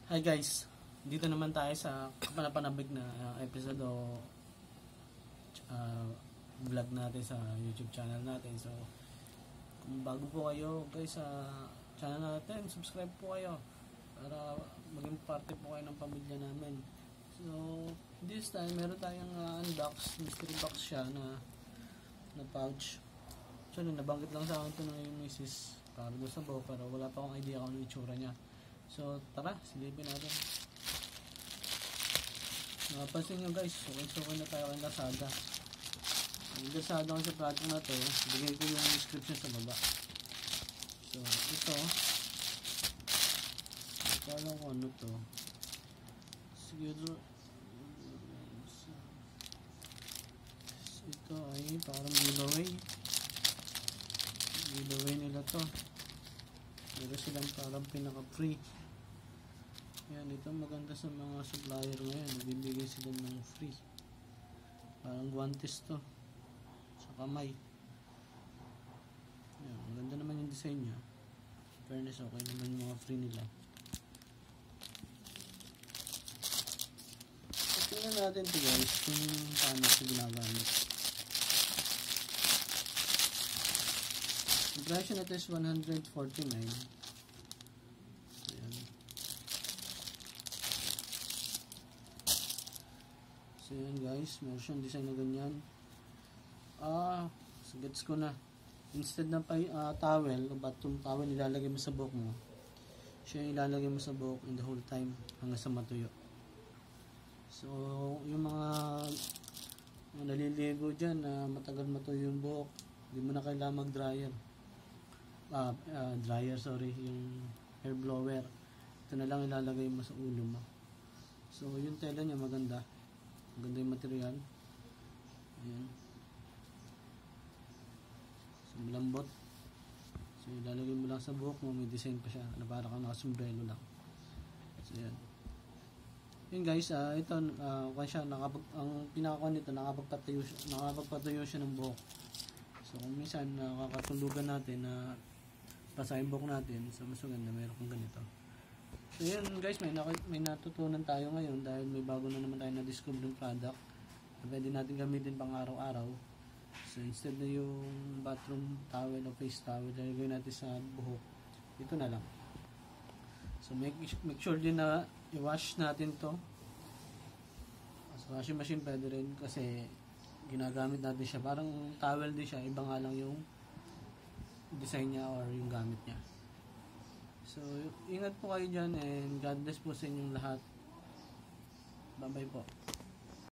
Hi guys, dito naman tayo sa kapanapanabig na episode o vlog natin sa YouTube channel natin. So, kung bago po kayo guys sa channel natin, subscribe po kayo para maging parte po kayo ng pamilya namin. So, this time meron tayong unbox, mystery box siya na pouch. Actually, nabanggit lang sa akin ito ng yung misis para doon sa buhok, pero wala pa akong idea kung ano itsura niya. So, tara, silipin natin. Napansin nyo guys, sukin na tayo kay Lazada. Ang Lazada ko sa product na to, bigay ko yung description sa baba. So, ito, ito alam ko ano to. Siguro, ito ay parang giveaway. Giveaway nila to. Meron silang parang pinaka-free. Yan, ito maganda sa mga supplier ngayon. Nagbibigay sila ng free. Parang guantes to. Sa kamay. Yan, maganda naman yung design niya. Fairness, okay naman yung mga free nila. So, tingnan natin ito guys kung paano ito ginagamit. Yung price na ito is $149. So yan guys, meron siyang design na ganyan. So gets ko na. Instead na towel o bathroom towel ilalagay mo sa buhok mo, siya yung ilalagay mo sa buhok in the whole time hanggang sa matuyo. So yung mga naliligo dyan na matagal matuyo yung buhok, hindi mo na kailangan mag dryer. Yung hair blower. Ito na lang ilalagay mo sa ulo mo. So yung tela niya maganda. Maganda yung material. Ayan. So, malambot. So, ilalagay mo lang sa buhok mo. May design pa siya. Na para kang nakasumbrelo lang. So, ayan. Yun guys, ito, ang pinakakuha nito, nakapagpatuyo siya ng buhok. So, kung minsan, nakakatulugan natin na basa yung buhok natin, so, mas maganda, mayroon kang ganito. So yun guys, may natutunan tayo ngayon dahil may bago na naman tayo na-discover ng product na pwede natin gamitin pang araw-araw. So instead na yung bathroom towel o face towel, lalagay natin sa buhok, ito na lang. So make sure din na i-wash natin to. Sa washing machine pwede rin kasi ginagamit natin siya. Parang towel din siya, iba nga lang yung design niya or yung gamit niya. So, ingat po kayo dyan and God bless po sa inyong lahat. Bye-bye po.